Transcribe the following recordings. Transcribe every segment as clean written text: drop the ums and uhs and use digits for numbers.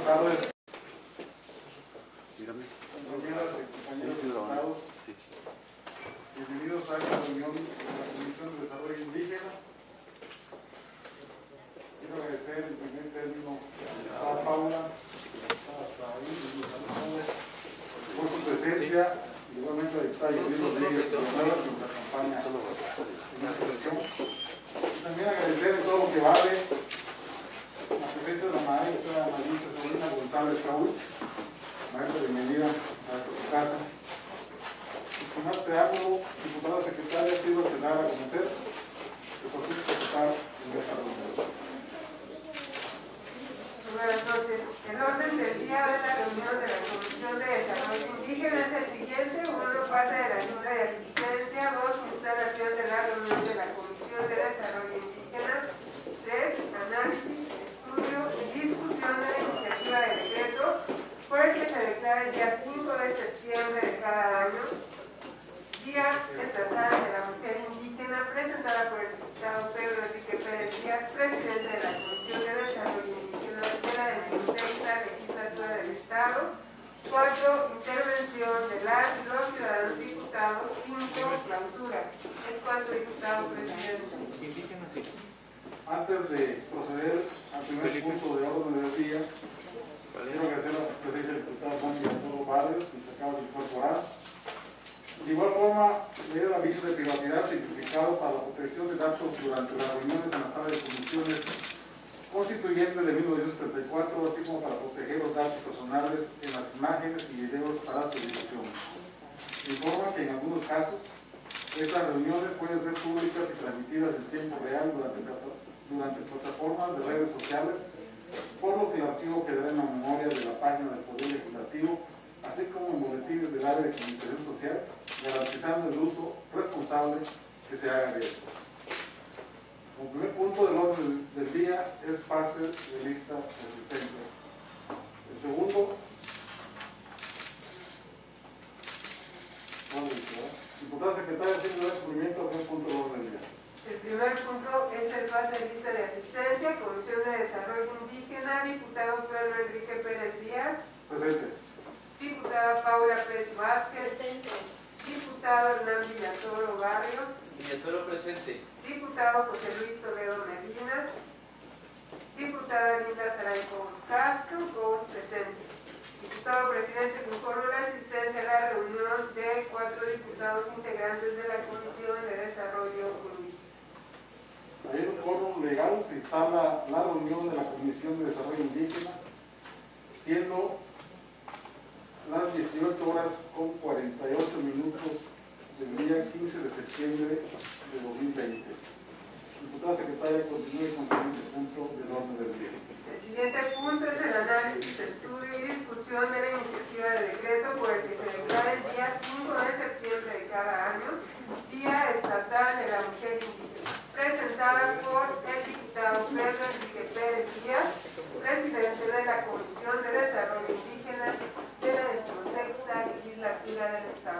tardes. Dígame. Compañeras y compañeros diputados, bienvenidos a esta reunión de la Comisión de Desarrollo Indígena. Quiero agradecer en primer término a Paula, hasta ahí, por su presencia, y igualmente a diputada Yolanda Rodríguez, que nos acompaña en esta sesión. Y también agradecer en todo lo que vale la presencia de la maestra Marisa Sabrina González Caúl. Maestra, bienvenida a tu casa. Y sin más preámbulo, diputada secretaria, ha sido dar a conocer que por fin secretario en esta reunión. Buenas noches. El orden del día de la reunión de la Comisión de Desarrollo Indígena es el siguiente: 1. Pase de la Junta de Asistencia. 2. Instalación de la reunión de la Comisión de Desarrollo Indígena. 3. Análisis, estudio y discusión de la iniciativa de decreto por el que se declara el día 5 de septiembre de cada año Día Estatal de la Mujer Indígena, presentada por el diputado Pedro Enrique Pérez Díaz, presidente de la Comisión de Desarrollo Indígena de la 16ª Legislatura del Estado. 4. Intervención de las y los ciudadanos diputados. 5. Clausura. Es cuanto, diputado presidente. Antes de proceder al primer punto de orden del día, quiero agradecer la presencia del diputado Juan Arturo Barrios, que se acaba de incorporar. De igual forma, leer el aviso de privacidad simplificado para la protección de datos durante las reuniones en la sala de comisiones constituyentes de 1974, así como para proteger los datos personales en las imágenes y videos para su difusión. Informa que en algunos casos, estas reuniones pueden ser públicas y transmitidas en tiempo real durante plataformas de redes sociales, por lo que el archivo quedará en la memoria de la página del Poder Legislativo, así como en boletines del área de comunicación social, garantizando el uso responsable que se haga de esto. El primer punto del orden del día es pase de lista de asistencia. El segundo, diputada secretaria, ¿tiene un cumplimiento al primer punto del orden del día? El primer punto es el pase de lista de asistencia. Comisión de Desarrollo Indígena, diputado Pedro Enrique Pérez Díaz. Presente. Diputada Paula Pérez Vázquez. Diputado Hernán Villatoro Barrios. Villatoro presente. Diputado José Luis Toledo Medina. Diputada Linda Saray Cobos Castro. Cobos presente. Diputado presidente, conforme la asistencia a la reunión de 4 diputados integrantes de la Comisión de Desarrollo Indígena. Hay un quórum legal, se instala la reunión de la Comisión de Desarrollo Indígena, siendo las 18 horas con 48 minutos del día 15 de septiembre de 2020. Diputada secretaria, continúe con el siguiente punto del orden del día. El siguiente punto es el análisis, estudio y discusión de la iniciativa de decreto por el que se declara el día 5 de septiembre de cada año Día Estatal de la Mujer Indígena, presentada por el diputado Pedro Enrique Pérez Díaz, presidente de la Comisión de Desarrollo Indígena de la 16ª Legislatura del Estado.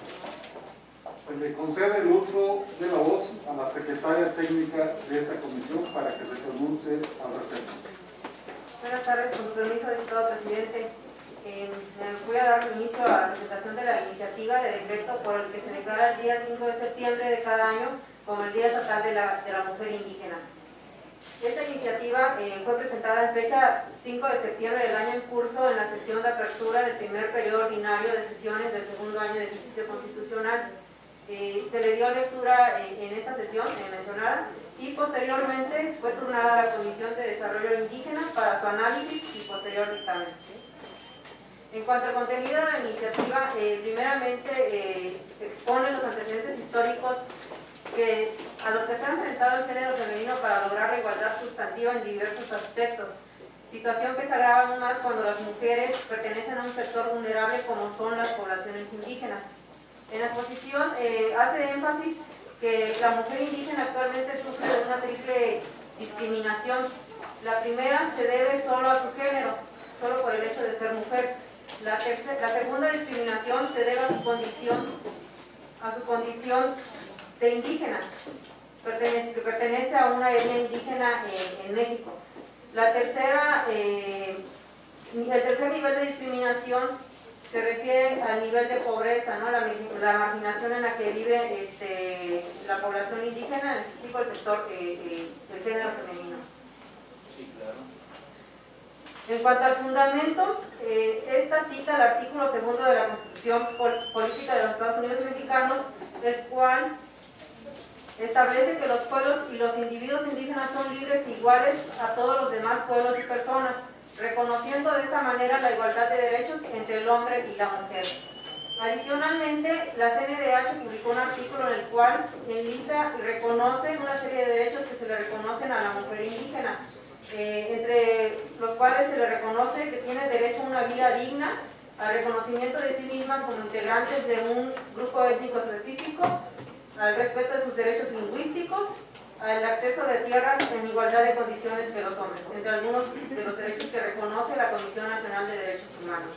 Se le concede el uso de la voz a la secretaria técnica de esta comisión para que se pronuncie al respecto. Buenas tardes, con permiso, diputado presidente. Voy a dar inicio a la presentación de la iniciativa de decreto por el que se declara el día 5 de septiembre de cada año como el Día Estatal de la Mujer Indígena. Esta iniciativa fue presentada en fecha 5 de septiembre del año en curso en la sesión de apertura del primer periodo ordinario de sesiones del segundo año de ejercicio constitucional. Se le dio lectura en esta sesión mencionada y posteriormente fue turnada a la Comisión de Desarrollo Indígena para su análisis y posterior dictamen. En cuanto al contenido de la iniciativa, primeramente expone los antecedentes históricos a los que se ha enfrentado el género femenino para lograr la igualdad sustantiva en diversos aspectos, situación que se agrava aún más cuando las mujeres pertenecen a un sector vulnerable como son las poblaciones indígenas. En la exposición hace énfasis que la mujer indígena actualmente sufre de una triple discriminación. La primera se debe solo a su género, solo por el hecho de ser mujer. La segunda discriminación se debe a su condición de indígena, que pertenece a una etnia indígena en México. La tercera El tercer nivel de discriminación se refiere al nivel de pobreza, ¿no? La marginación en la que vive la población indígena, en específico el sector del género femenino. Sí, claro. En cuanto al fundamento, esta cita el artículo 2 de la Constitución Política de los Estados Unidos Mexicanos, el cual establece que los pueblos y los individuos indígenas son libres e iguales a todos los demás pueblos y personas, reconociendo de esta manera la igualdad de derechos entre el hombre y la mujer. Adicionalmente, la CNDH publicó un artículo en el cual enlista y reconoce una serie de derechos que se le reconocen a la mujer indígena, entre los cuales se le reconoce que tiene derecho a una vida digna, al reconocimiento de sí mismas como integrantes de un grupo étnico específico, al respeto de sus derechos lingüísticos, al acceso de tierras en igualdad de condiciones que los hombres, entre algunos de los derechos que reconoce la Comisión Nacional de Derechos Humanos.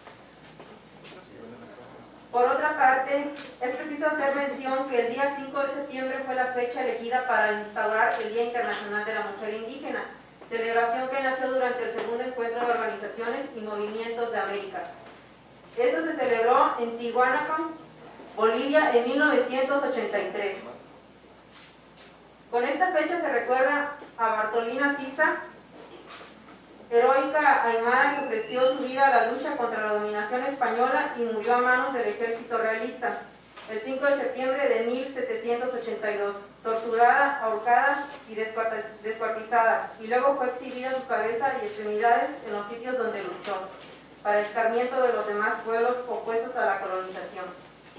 Por otra parte, es preciso hacer mención que el día 5 de septiembre fue la fecha elegida para instaurar el Día Internacional de la Mujer Indígena, celebración que nació durante el segundo encuentro de organizaciones y movimientos de América. Esto se celebró en Tihuanaco, Bolivia, en 1983. Con esta fecha se recuerda a Bartolina Sisa, heroica aimara que ofreció su vida a la lucha contra la dominación española y murió a manos del ejército realista el 5 de septiembre de 1782, torturada, ahorcada y descuartizada, y luego fue exhibida su cabeza y extremidades en los sitios donde luchó, para escarmiento de los demás pueblos opuestos a la colonización.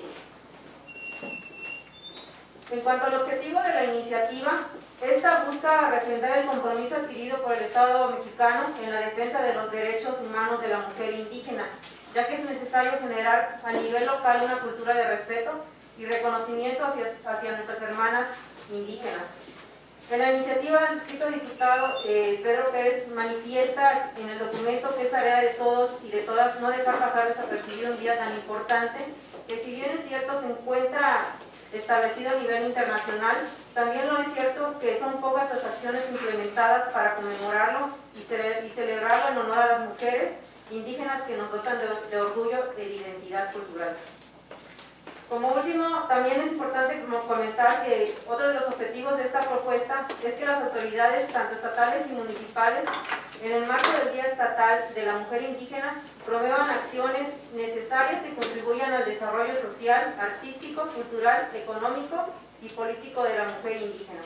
En cuanto al objetivo de la iniciativa, esta busca refrendar el compromiso adquirido por el Estado mexicano en la defensa de los derechos humanos de la mujer indígena, ya que es necesario generar a nivel local una cultura de respeto y reconocimiento hacia nuestras hermanas indígenas. En la iniciativa del suscrito diputado Pedro Pérez manifiesta en el documento que es tarea de todos y de todas no dejar pasar desapercibido un día tan importante, que si bien es cierto se encuentra establecido a nivel internacional, también lo es cierto que son pocas las acciones implementadas para conmemorarlo y celebrarlo en honor a las mujeres indígenas que nos dotan de orgullo e identidad cultural. Como último, también es importante comentar que otro de los objetivos de esta propuesta es que las autoridades, tanto estatales y municipales, en el marco del Día Estatal de la Mujer Indígena, promuevan acciones necesarias que contribuyan al desarrollo social, artístico, cultural, económico y político de la mujer indígena.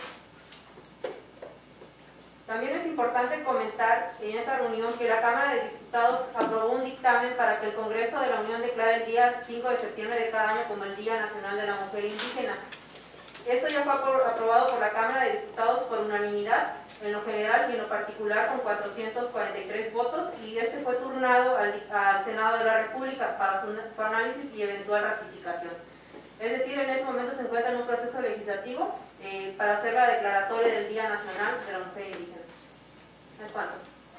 También es importante comentar en esta reunión que la Cámara de Diputados aprobó un dictamen para que el Congreso de la Unión declare el día 5 de septiembre de cada año como el Día Nacional de la Mujer Indígena. Esto ya fue aprobado por la Cámara de Diputados por unanimidad, en lo general y en lo particular con 443 votos, y este fue turnado al Senado de la República para su análisis y eventual ratificación. Es decir, en ese momento se encuentra en un proceso legislativo para hacer la declaratoria del Día Nacional de la Mujer Indígena. ¿Es cuánto?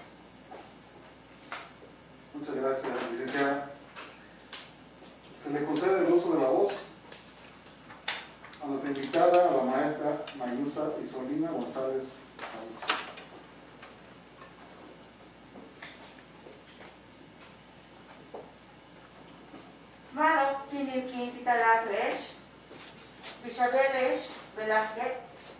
Muchas gracias, licenciada. Se le concede el uso de la voz a nuestra invitada, a la maestra Mayusa Isolina González. Mano, kinilkin kitalaklesh, bishabelesh, belahget,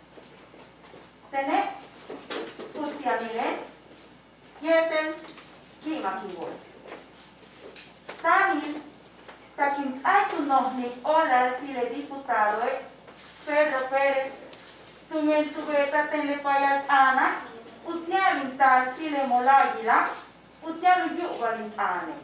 tene, utsiamile, yeten, kimakibol. Tanil, takintzaitu nohnik olal tile diputado Pedro Pérez, tumen tubeta tenle payat ana, utialin tal tile molayila, utialu yubalin ane.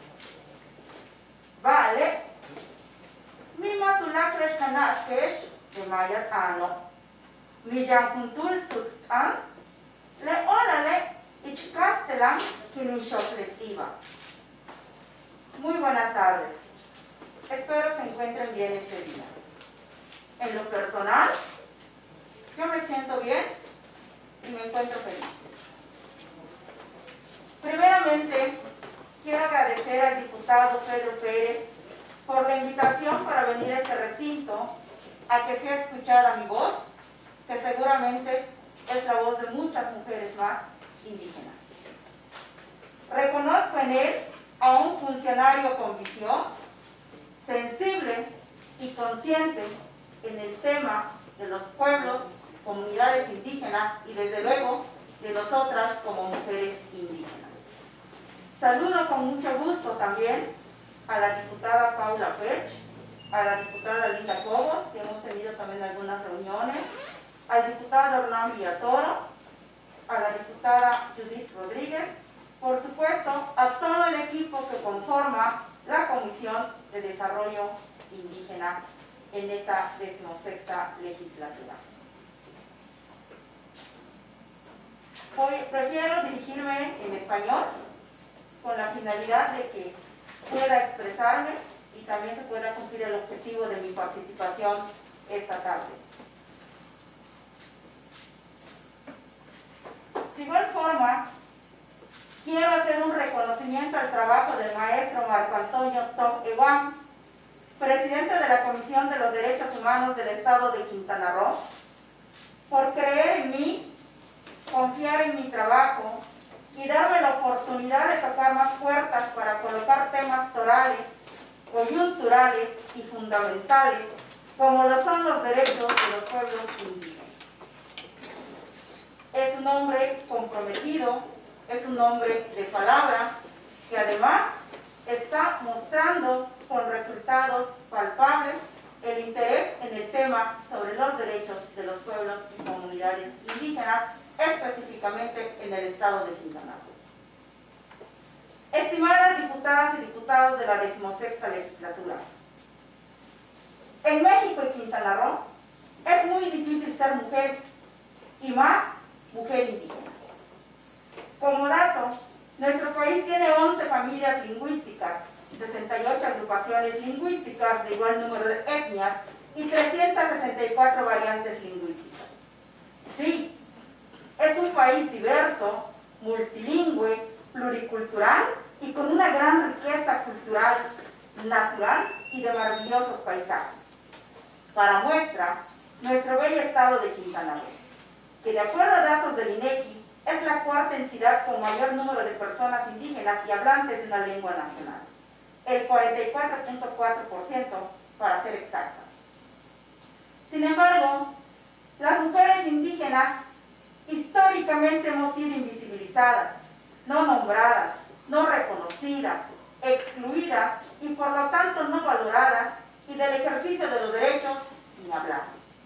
Vale, mi matulakles kanatkesh de mayat ano. Mi jankuntul sutan, le olale ichkastelan kinishokletziva. Muy buenas tardes. Espero se encuentren bien este día. En lo personal, yo me siento bien y me encuentro feliz. Primeramente, quiero agradecer al diputado Pedro Pérez por la invitación para venir a este recinto, a que sea escuchada mi voz, que seguramente es la voz de muchas mujeres más indígenas. Reconozco en él a un funcionario con visión, sensible y consciente en el tema de los pueblos, comunidades indígenas y desde luego de nosotras como mujeres indígenas. Saludo con mucho gusto también a la diputada Paula Pech, a la diputada Linda Cobos, que hemos tenido también algunas reuniones, al diputado Hernán Villatoro, a la diputada Judith Rodríguez, por supuesto a todo el equipo que conforma la Comisión de Desarrollo Indígena en esta 16ª legislatura. Hoy prefiero dirigirme en español con la finalidad de que pueda expresarme y también se pueda cumplir el objetivo de mi participación esta tarde. De igual forma, quiero hacer un reconocimiento al trabajo del maestro Marco Antonio Toc Eguán, presidente de la Comisión de los Derechos Humanos del Estado de Quintana Roo, por creer en mí, confiar en mi trabajo y darme la oportunidad de tocar más puertas para colocar temas torales, coyunturales y fundamentales, como lo son los derechos de los pueblos indígenas. Es un hombre comprometido, es un hombre de palabra, que además está mostrando con resultados palpables el interés en el tema sobre los derechos de los pueblos y comunidades indígenas, específicamente en el estado de Quintana Roo. Estimadas diputadas y diputados de la 16ª legislatura, en México y Quintana Roo es muy difícil ser mujer, y más mujer indígena. Como dato, nuestro país tiene 11 familias lingüísticas, 68 agrupaciones lingüísticas de igual número de etnias y 364 variantes lingüísticas. Sí, es un país diverso, multilingüe, pluricultural y con una gran riqueza cultural, natural y de maravillosos paisajes. Para muestra, nuestro bello estado de Quintana Roo, que de acuerdo a datos del INEGI, es la cuarta entidad con mayor número de personas indígenas y hablantes de una lengua nacional, el 44.4% para ser exactas. Sin embargo, las mujeres indígenas históricamente hemos sido invisibilizadas, no nombradas, no reconocidas, excluidas y por lo tanto no valoradas, y del ejercicio de los derechos ni hablar.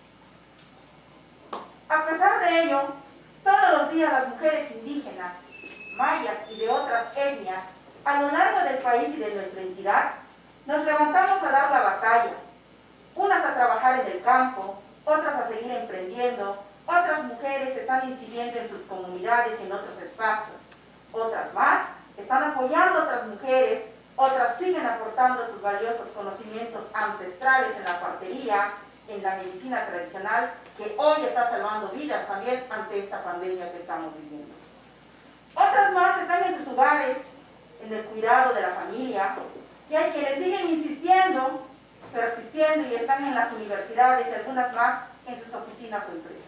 A pesar de ello, todos los días las mujeres indígenas, mayas y de otras etnias a lo largo del país y de nuestra entidad nos levantamos a dar la batalla, unas a trabajar en el campo, otras a seguir emprendiendo, otras mujeres están incidiendo en sus comunidades y en otros espacios, otras más están apoyando a otras mujeres, otras siguen aportando sus valiosos conocimientos ancestrales en la partería, en la medicina tradicional, que hoy está salvando vidas también ante esta pandemia que estamos viviendo. Otras más están en sus hogares, en el cuidado de la familia, y hay quienes siguen insistiendo, persistiendo y están en las universidades y algunas más en sus oficinas o empresas.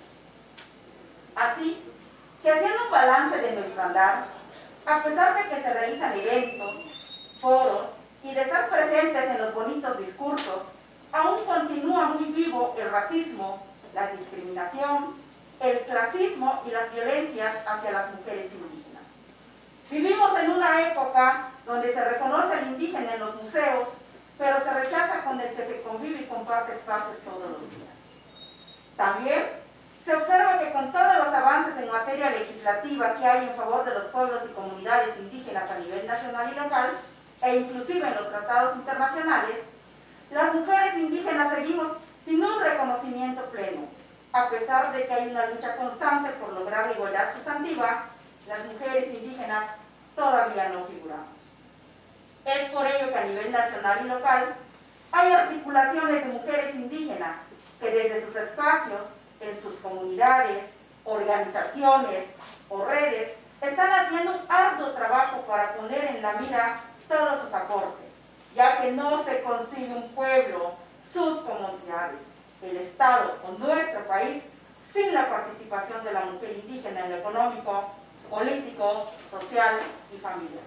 Así que haciendo un balance de nuestro andar, a pesar de que se realizan eventos, foros y de estar presentes en los bonitos discursos, aún continúa muy vivo el racismo, la discriminación, el clasismo y las violencias hacia las mujeres indígenas. Vivimos en una época donde se reconoce al indígena en los museos, pero se rechaza con el que se convive y comparte espacios todos los días. También se observa que con todos los avances en materia legislativa que hay en favor de los pueblos y comunidades indígenas a nivel nacional y local, e inclusive en los tratados internacionales, las mujeres indígenas seguimos sin un reconocimiento pleno. A pesar de que hay una lucha constante por lograr la igualdad sustantiva, las mujeres indígenas todavía no figuramos. Es por ello que a nivel nacional y local hay articulaciones de mujeres indígenas que desde sus espacios, en sus comunidades, organizaciones o redes, están haciendo un arduo trabajo para poner en la mira todos sus aportes, ya que no se concibe un pueblo, sus comunidades, el Estado o nuestro país sin la participación de la mujer indígena en lo económico, político, político, social y familiar.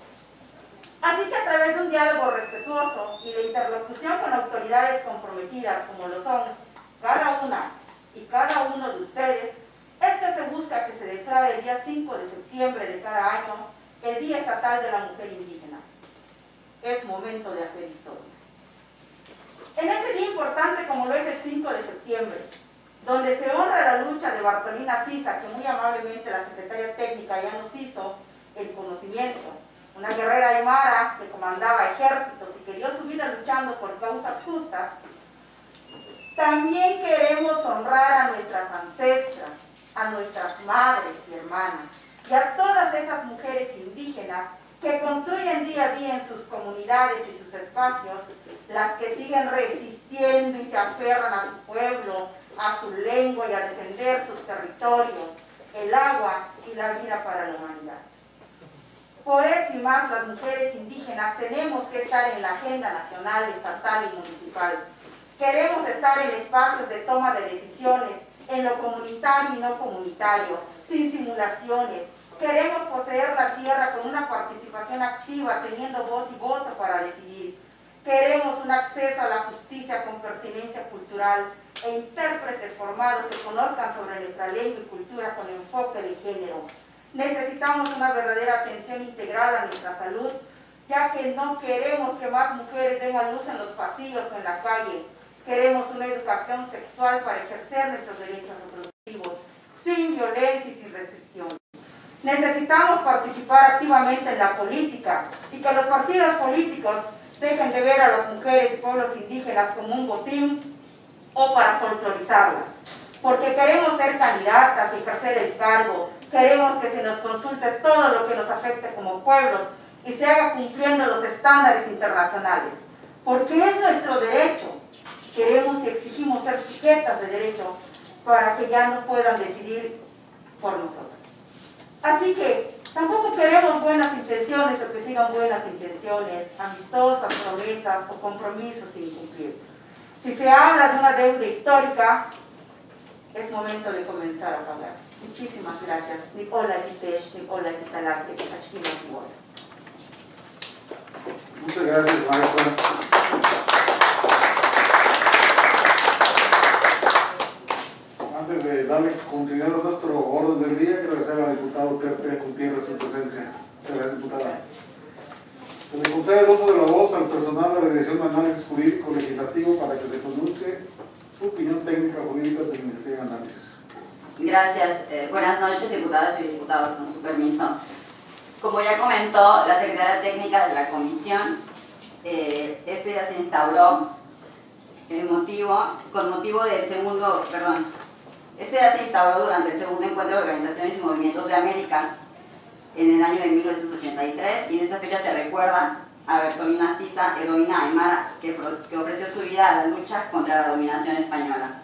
Así que a través de un diálogo respetuoso y la interlocución con autoridades comprometidas como lo son cada una y cada uno de ustedes, es que se busca que se declare el día 5 de septiembre de cada año el Día Estatal de la Mujer Indígena. Es momento de hacer historia. En ese día importante como lo es el 5 de septiembre, donde se honra la lucha de Bartolina Sisa, que muy amablemente la secretaria técnica ya nos hizo el conocimiento, una guerrera aymara que comandaba ejércitos y que dio su vida luchando por causas justas, también queremos honrar a nuestras ancestras, a nuestras madres y hermanas, y a todas esas mujeres indígenas que construyen día a día en sus comunidades y sus espacios, las que siguen resistiendo y se aferran a su pueblo, a su lengua y a defender sus territorios, el agua y la vida para la humanidad. Por eso y más, las mujeres indígenas tenemos que estar en la agenda nacional, estatal y municipal. Queremos estar en espacios de toma de decisiones, en lo comunitario y no comunitario, sin simulaciones. Queremos poseer la tierra con una participación activa, teniendo voz y voto para decidir. Queremos un acceso a la justicia con pertinencia cultural e intérpretes formados que conozcan sobre nuestra lengua y cultura con enfoque de género. Necesitamos una verdadera atención integral a nuestra salud, ya que no queremos que más mujeres den a luz en los pasillos o en la calle. Queremos una educación sexual para ejercer nuestros derechos reproductivos, sin violencia y sin restricciones. Necesitamos participar activamente en la política y que los partidos políticos dejen de ver a las mujeres y pueblos indígenas como un botín o para folclorizarlas. Porque queremos ser candidatas y ejercer el cargo. Queremos que se nos consulte todo lo que nos afecte como pueblos y se haga cumpliendo los estándares internacionales. Porque es nuestro derecho. Queremos y exigimos ser sujetas de derecho para que ya no puedan decidir por nosotros. Así que tampoco queremos buenas intenciones o que sigan buenas intenciones, amistosas, promesas o compromisos sin cumplir. Si se habla de una deuda histórica, es momento de comenzar a pagar. Muchísimas gracias. Muchas gracias, maestra. Antes de darle continuidad a nuestro orden del día, quiero agradecer al diputado Pepe Gutiérrez su presencia. Muchas gracias, diputada. Se le concede el uso de la voz al personal de la Dirección de Análisis Jurídico Legislativo para que se pronuncie su opinión técnica jurídica de la iniciativa de análisis. Gracias. Buenas noches, diputadas y diputados, con su permiso. Como ya comentó la secretaria técnica de la comisión, este día se instauró Este día se instauró durante el segundo encuentro de organizaciones y movimientos de América en el año de 1983, y en esta fecha se recuerda a Bertolina Sisa, heroína aymara que ofreció su vida a la lucha contra la dominación española.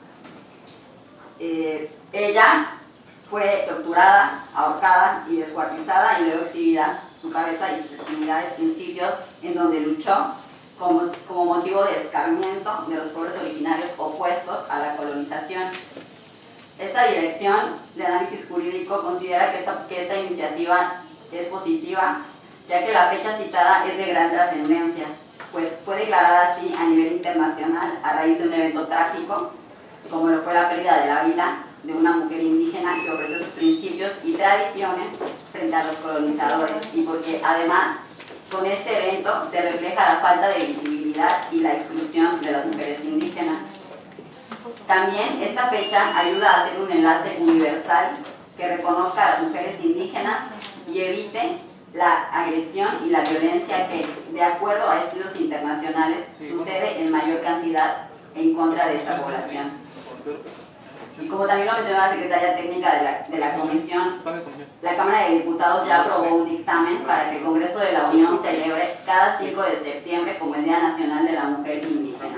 Ella fue torturada, ahorcada y descuartizada, y luego exhibida su cabeza y sus extremidades en sitios en donde luchó como motivo de escarmiento de los pueblos originarios opuestos a la colonización. Esta dirección de análisis jurídico considera que esta iniciativa es positiva, ya que la fecha citada es de gran trascendencia, pues fue declarada así a nivel internacional a raíz de un evento trágico, como lo fue la pérdida de la vida de una mujer indígena que ofreció sus principios y tradiciones frente a los colonizadores, y porque además con este evento se refleja la falta de visibilidad y la exclusión de las mujeres indígenas. También esta fecha ayuda a hacer un enlace universal que reconozca a las mujeres indígenas y evite la agresión y la violencia que, de acuerdo a estudios internacionales, sucede en mayor cantidad en contra de esta población. Y como también lo mencionó la secretaria técnica de la comisión, la Cámara de Diputados ya aprobó un dictamen para que el Congreso de la Unión celebre cada 5 de septiembre como el Día Nacional de la Mujer Indígena.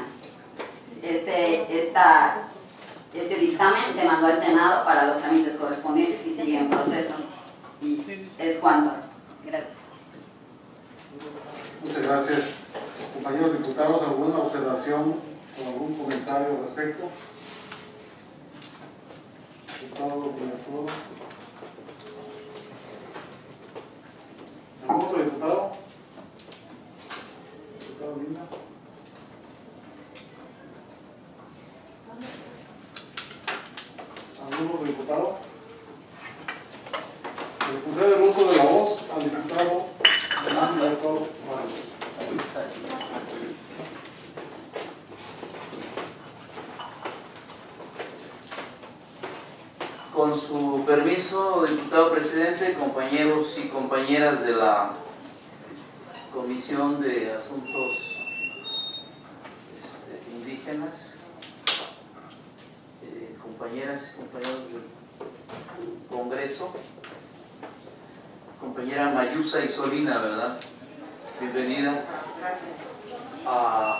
Este dictamen se mandó al Senado para los trámites correspondientes y sigue en proceso. Y es cuanto. Gracias. Muchas gracias. Compañeros diputados, ¿alguna observación o algún comentario al respecto? Diputado, conceder el uso de la voz al diputado Fernando Alberto Morales. Con su permiso, diputado presidente, compañeros y compañeras de la Comisión de Asuntos Indígenas, compañeras y compañeros del Congreso, compañera Mayusa Isolina, ¿verdad? Bienvenida a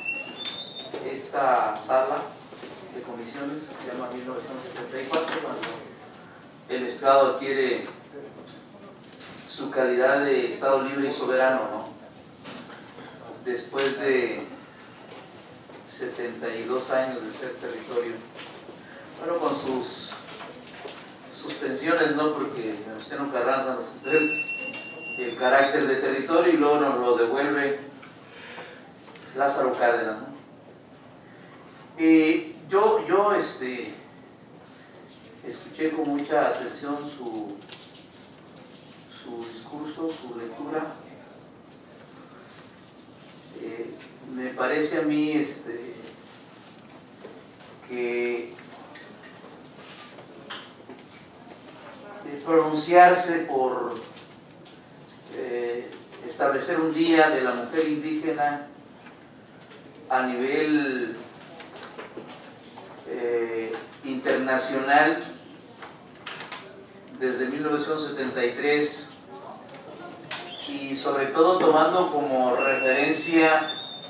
esta sala de comisiones, se llama 1974, cuando el Estado adquiere su calidad de Estado libre y soberano, ¿no? Después de 72 años de ser territorio, bueno, con sus suspensiones, ¿no? Porque Venustiano Carranza nos quitó el carácter de territorio y luego nos lo devuelve Lázaro Cárdenas, ¿no? Yo escuché con mucha atención su discurso, su lectura. Me parece a mí que pronunciarse por establecer un día de la mujer indígena a nivel internacional desde 1973 y sobre todo tomando como referencia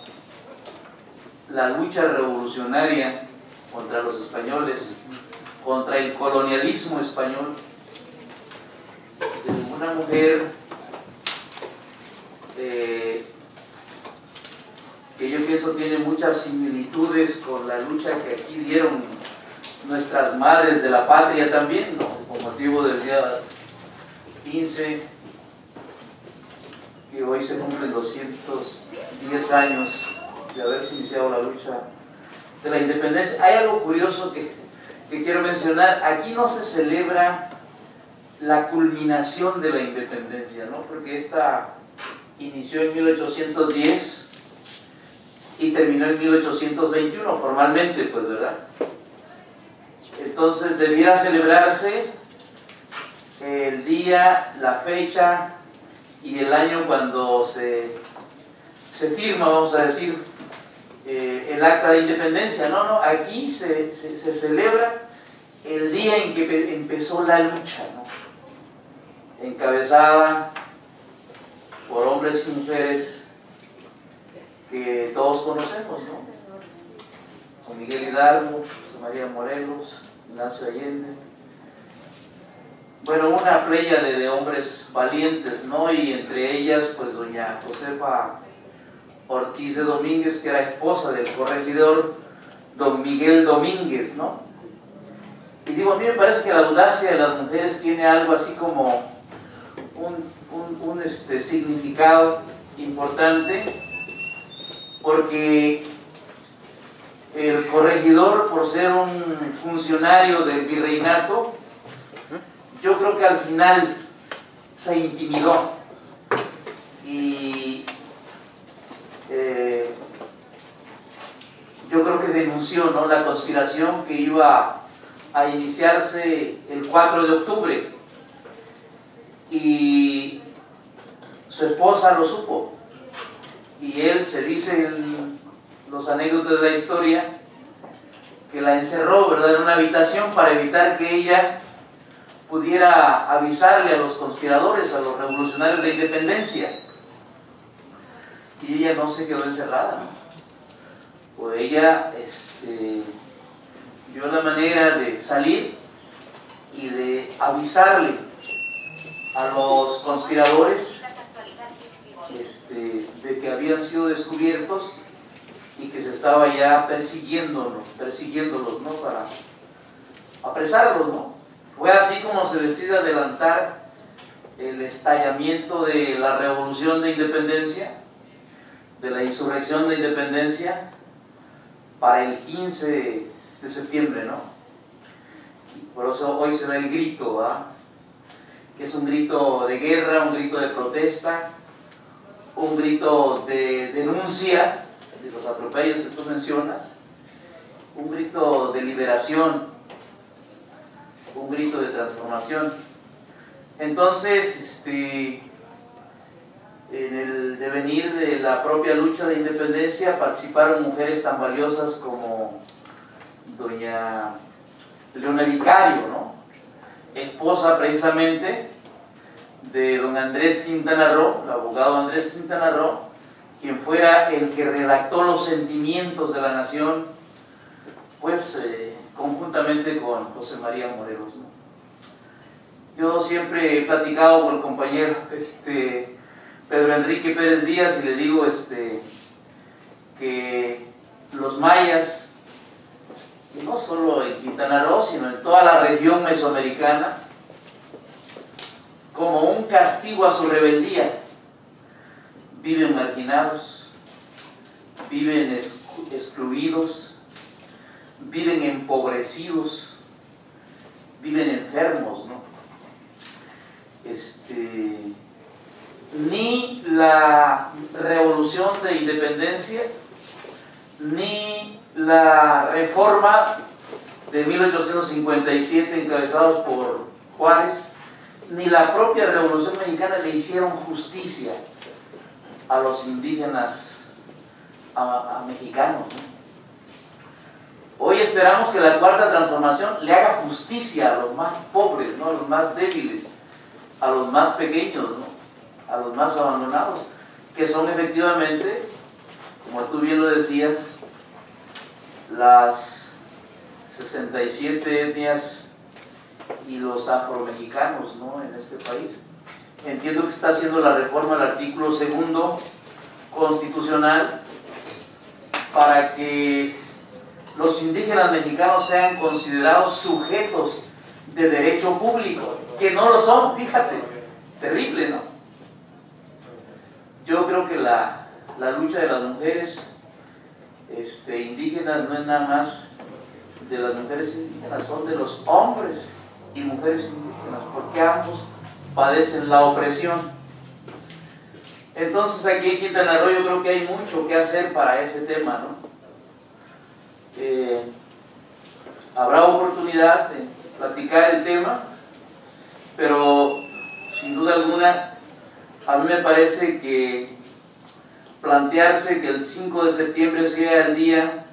la lucha revolucionaria contra los españoles, contra el colonialismo español, de una mujer que yo pienso tiene muchas similitudes con la lucha que aquí dieron nuestras madres de la patria también, ¿no? Con motivo del día 15, que hoy se cumplen 210 años de haberse iniciado la lucha de la independencia. Hay algo curioso que quiero mencionar. Aquí no se celebra la culminación de la independencia, ¿no? Porque esta inició en 1810 y terminó en 1821 formalmente, pues, ¿verdad? Entonces debiera celebrarse el día, la fecha y el año cuando se firma, vamos a decir, el acta de independencia. No, aquí se celebra el día en que empezó la lucha, ¿no? Encabezada por hombres y mujeres que todos conocemos, ¿no? Con Miguel Hidalgo, José María Morelos, Ignacio Allende, bueno, una pléyade de hombres valientes, ¿no? Y entre ellas, pues, doña Josefa Ortiz de Domínguez, que era esposa del corregidor don Miguel Domínguez, ¿no? Y digo, a mí me parece que la audacia de las mujeres tiene algo así como un significado importante, porque el corregidor, por ser un funcionario del virreinato, yo creo que al final se intimidó y yo creo que denunció, ¿no?, la conspiración que iba a iniciarse el 4 de octubre y su esposa lo supo y él, se dice en los anécdotas de la historia, que la encerró, ¿verdad?, en una habitación para evitar que ella pudiera avisarle a los conspiradores, a los revolucionarios de independencia. Y ella no se quedó encerrada, ¿no? Pues ella vio la manera de salir y de avisarle a los conspiradores de que habían sido descubiertos y que se estaba ya persiguiéndolos, ¿no?, para apresarlos, ¿no? Fue así como se decide adelantar el estallamiento de la revolución de independencia, de la insurrección de independencia, para el 15 de septiembre, ¿no? Por eso hoy se da el grito, ¿verdad? que es un grito de guerra, un grito de protesta, un grito de denuncia de los atropellos que tú mencionas, un grito de liberación, un grito de transformación. Entonces, en el devenir de la propia lucha de independencia participaron mujeres tan valiosas como doña Leona Vicario, ¿no? Esposa precisamente de don Andrés Quintana Roo, el abogado Andrés Quintana Roo, quien fuera el que redactó los sentimientos de la nación, pues conjuntamente con José María Morelos, ¿no? Yo siempre he platicado con el compañero Pedro Enrique Pérez Díaz y le digo que los mayas, y no solo en Quintana Roo, sino en toda la región mesoamericana, como un castigo a su rebeldía, viven marginados, viven excluidos, viven empobrecidos, viven enfermos, ¿no? Ni la revolución de independencia, ni la reforma de 1857 encabezados por Juárez, ni la propia Revolución Mexicana le hicieron justicia a los indígenas mexicanos, ¿no? Hoy esperamos que la Cuarta Transformación le haga justicia a los más pobres, ¿no? A los más débiles, a los más pequeños, ¿no? A los más abandonados, que son efectivamente, como tú bien lo decías, las 67 etnias y los afromexicanos, ¿no? En este país. Entiendo que se está haciendo la reforma del artículo 2º constitucional para que los indígenas mexicanos sean considerados sujetos de derecho público, que no lo son, fíjate, terrible, ¿no? Yo creo que la lucha de las mujeres indígenas no es nada más de las mujeres indígenas, son de los hombres y mujeres indígenas, porque ambos padecen la opresión. Entonces aquí en Quintana Roo yo creo que hay mucho que hacer para ese tema, ¿no? Habrá oportunidad de platicar el tema, pero sin duda alguna a mí me parece que plantearse que el 5 de septiembre sea el día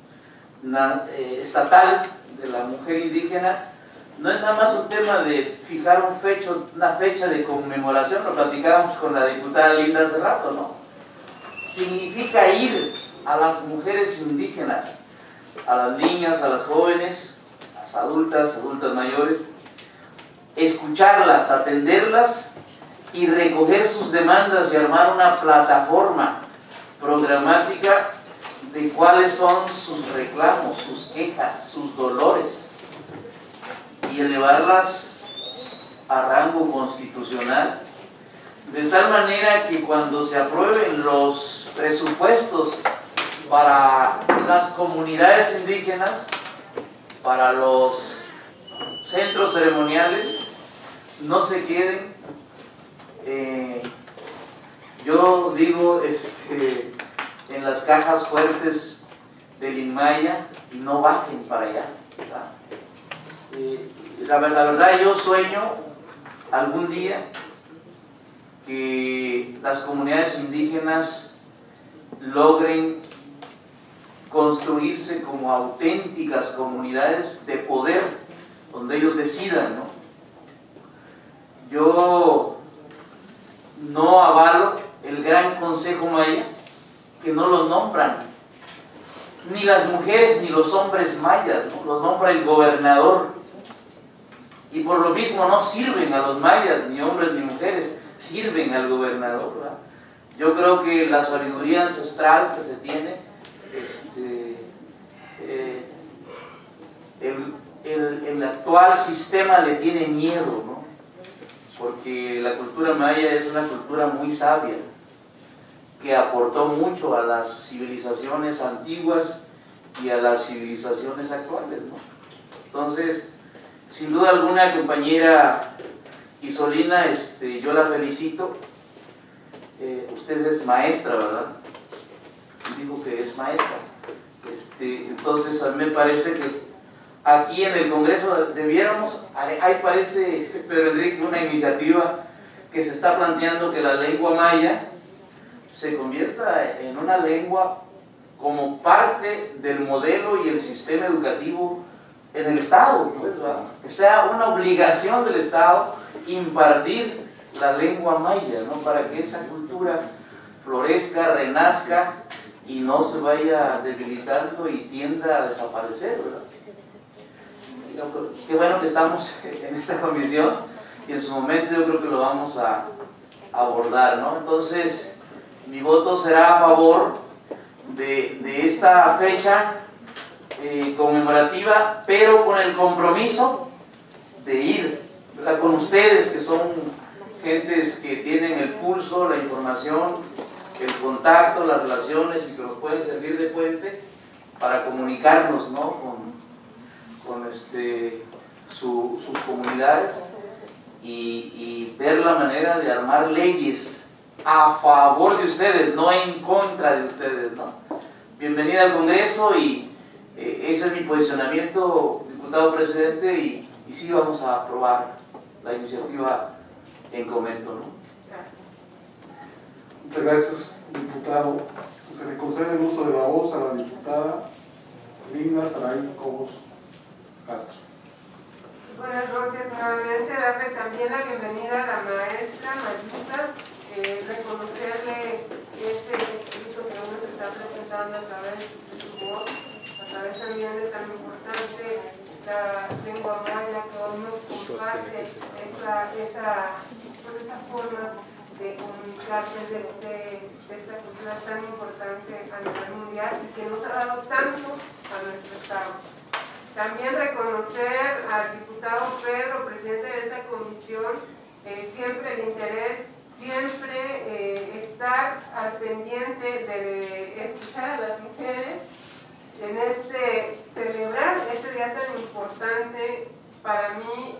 estatal de la mujer indígena no es nada más un tema de fijar una fecha de conmemoración, lo platicábamos con la diputada Linda hace rato, ¿no? Significa ir a las mujeres indígenas, a las niñas, a las jóvenes, a las adultas mayores, escucharlas, atenderlas y recoger sus demandas y armar una plataforma programática de cuáles son sus reclamos, sus quejas, sus dolores, y elevarlas a rango constitucional, de tal manera que cuando se aprueben los presupuestos para las comunidades indígenas, para los centros ceremoniales, no se queden, yo digo, en las cajas fuertes del Inmaya y no bajen para allá, ¿verdad? La verdad yo sueño algún día que las comunidades indígenas logren construirse como auténticas comunidades de poder, donde ellos decidan, ¿no? Yo no avalo el Gran Consejo Maya, que no lo nombran ni las mujeres ni los hombres mayas, ¿no? Los nombra el gobernador, y por lo mismo no sirven a los mayas, ni hombres ni mujeres, sirven al gobernador, ¿verdad? Yo creo que la sabiduría ancestral que se tiene, el actual sistema le tiene miedo, ¿no? Porque la cultura maya es una cultura muy sabia, que aportó mucho a las civilizaciones antiguas y a las civilizaciones actuales, ¿no? Entonces, sin duda alguna, compañera Isolina, yo la felicito. Usted es maestra, ¿verdad? Dijo que es maestra. Entonces a mí me parece que aquí en el Congreso debiéramos, ahí parece, Pedro Enrique, una iniciativa que se está planteando que la lengua maya se convierta en una lengua como parte del modelo y el sistema educativo en el Estado, pues, ¿verdad? Que sea una obligación del Estado impartir la lengua maya, ¿no? Para que esa cultura florezca, renazca y no se vaya debilitando y tienda a desaparecer, ¿verdad? Qué bueno que estamos en esta comisión y en su momento yo creo que lo vamos a abordar, ¿no? Entonces, mi voto será a favor de esta fecha conmemorativa, pero con el compromiso de ir, ¿verdad?, con ustedes, que son gentes que tienen el pulso, la información, el contacto, las relaciones y que nos pueden servir de puente para comunicarnos, ¿no?, con sus comunidades y ver la manera de armar leyes a favor de ustedes, no en contra de ustedes, ¿no? Bienvenida al Congreso y ese es mi posicionamiento, diputado presidente, y sí vamos a aprobar la iniciativa en comento, ¿no? Muchas gracias, diputado. Se le concede el uso de la voz a la diputada Linda Saray Cobos Castro. Buenas noches nuevamente, darle también la bienvenida a la maestra Marisa, reconocerle ese escrito que hoy nos está presentando a través de su voz, a través también de tan importante la lengua maya que hoy nos comparte esa forma de comunicarse de esta cultura tan importante a nivel mundial y que nos ha dado tanto a nuestro Estado. También reconocer al diputado Pedro, presidente de esta comisión, siempre el interés, siempre estar al pendiente de escuchar a las mujeres en celebrar este día tan importante. Para mí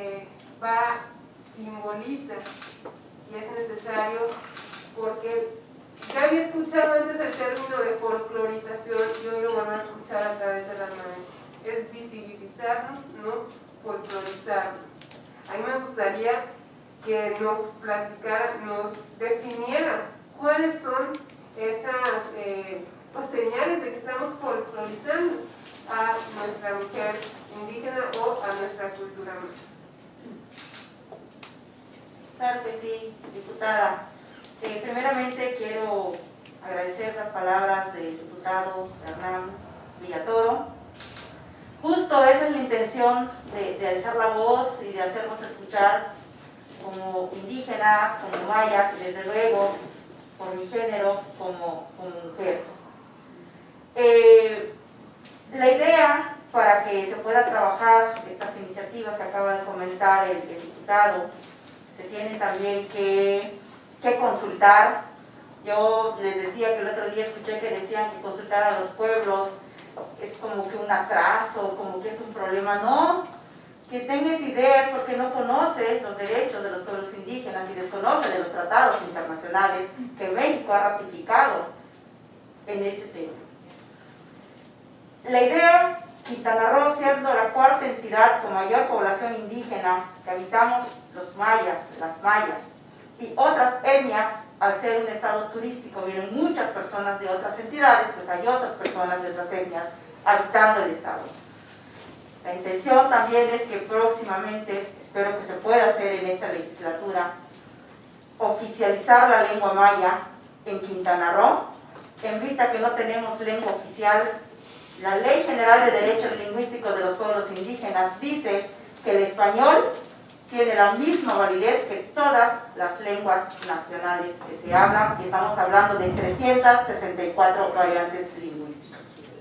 simboliza y es necesario, porque ya había escuchado antes el término de folclorización y hoy lo vuelvo a escuchar a través de las maestras. Es visibilizarnos, no folclorizarnos. A mí me gustaría que nos platicara, nos definiera cuáles son esas señales de que estamos folclorizando a nuestra mujer indígena o a nuestra cultura maya. Claro que sí, diputada. Primeramente quiero agradecer las palabras del diputado Hernán Villatoro. Justo esa es la intención de alzar la voz y de hacernos escuchar como indígenas, como mayas y desde luego por mi género como mujer. La idea para que se pueda trabajar estas iniciativas que acaba de comentar el diputado, se tiene también que consultar. Yo les decía que el otro día escuché que decían que consultar a los pueblos es como que un atraso, como que es un problema. No, que tengas ideas porque no conoce los derechos de los pueblos indígenas y desconoce de los tratados internacionales que México ha ratificado en ese tema. La idea, Quintana Roo siendo la cuarta entidad con mayor población indígena que habitamos los mayas, las mayas y otras etnias, al ser un estado turístico vienen muchas personas de otras entidades, pues hay otras personas de otras etnias habitando el estado. La intención también es que próximamente, espero que se pueda hacer en esta legislatura, oficializar la lengua maya en Quintana Roo, en vista que no tenemos lengua oficial. La Ley General de Derechos Lingüísticos de los Pueblos Indígenas dice que el español tiene la misma validez que todas las lenguas nacionales que se hablan, y estamos hablando de 364 variantes lingüísticas.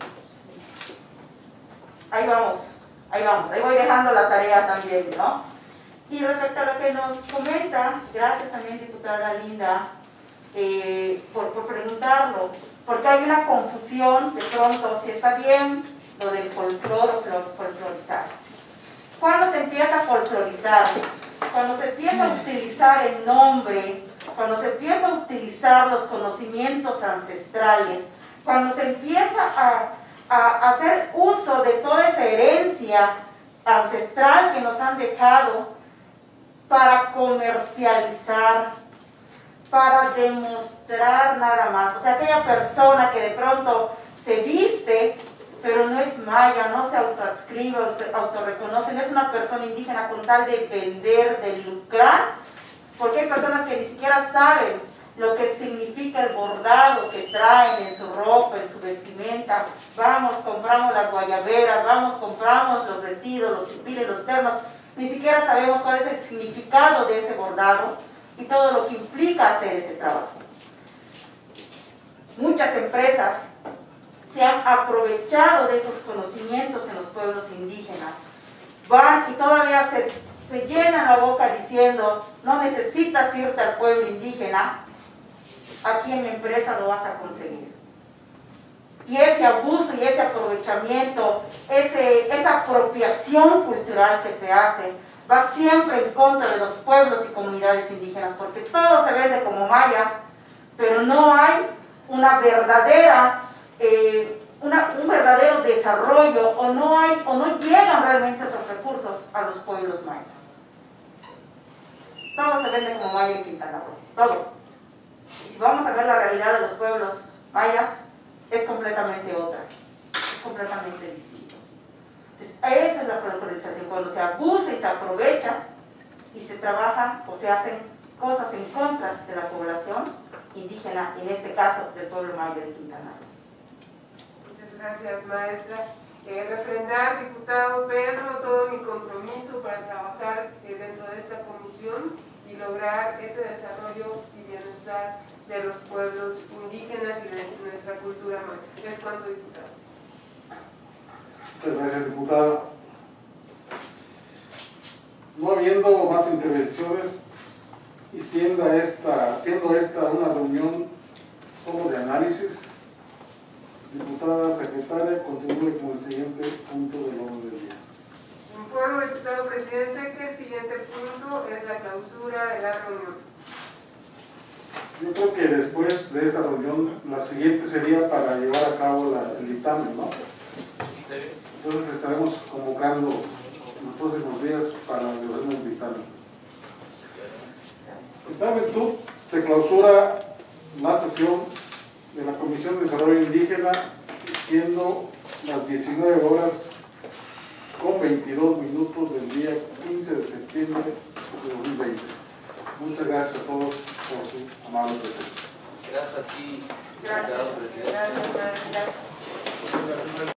Ahí vamos, ahí voy dejando la tarea también, ¿no? Y respecto a lo que nos comenta, gracias también, diputada Linda, por preguntarlo, porque hay una confusión de pronto, si está bien lo del folclore o folclorizar. ¿Cuándo se empieza a folclorizar? cuando se empieza a utilizar el nombre, cuando se empieza a utilizar los conocimientos ancestrales, cuando se empieza a hacer uso de toda esa herencia ancestral que nos han dejado para comercializar, para demostrar nada más. O sea, aquella persona que de pronto se viste, pero no es maya, no se autoadscribe o se autorreconoce, no es una persona indígena con tal de vender, de lucrar, porque hay personas que ni siquiera saben lo que significa el bordado que traen en su ropa, en su vestimenta. Vamos, compramos las guayaberas, vamos, compramos los vestidos, los cipiles, los ternos, ni siquiera sabemos cuál es el significado de ese bordado y todo lo que implica hacer ese trabajo. Muchas empresas se han aprovechado de esos conocimientos en los pueblos indígenas. Van y todavía se llenan la boca diciendo, no necesitas irte al pueblo indígena, aquí en mi empresa lo vas a conseguir. Y ese abuso y ese aprovechamiento, esa apropiación cultural que se hace, va siempre en contra de los pueblos y comunidades indígenas, porque todo se vende como maya, pero no hay una verdadera, un verdadero desarrollo, o no llegan realmente esos recursos a los pueblos mayas. Todo se vende como maya en Quintana Roo, todo. Y si vamos a ver la realidad de los pueblos mayas, es completamente otra, es completamente distinto. Entonces, esa es la folclorización, cuando se abusa y se aprovecha y se trabaja o se hacen cosas en contra de la población indígena, en este caso del pueblo maya de Quintana Roo. Muchas gracias, maestra. Refrendar, diputado Pedro, todo mi compromiso para trabajar dentro de esta comisión y lograr ese desarrollo y bienestar de los pueblos indígenas y de nuestra cultura maya. Es cuanto, diputado. Muchas gracias, diputada. No habiendo más intervenciones y siendo esta una reunión solo de análisis, diputada secretaria, continúe con el siguiente punto del orden del día. Informo, diputado presidente, que el siguiente punto es la clausura de la reunión. Yo creo que después de esta reunión, la siguiente sería para llevar a cabo el dictamen, ¿no? Entonces estaremos convocando en los próximos días para llevar el dictamen. En tal virtud, se clausura la sesión de la Comisión de Desarrollo Indígena, siendo las 19 horas con 22 minutos del día 15 de septiembre de 2020. Muchas gracias a todos por su amable presencia. Gracias a ti, Gracias. presidente. Gracias.